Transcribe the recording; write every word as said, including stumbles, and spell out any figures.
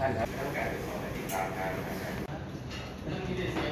ท่านครับทั้งการติดต่อและติดตามการ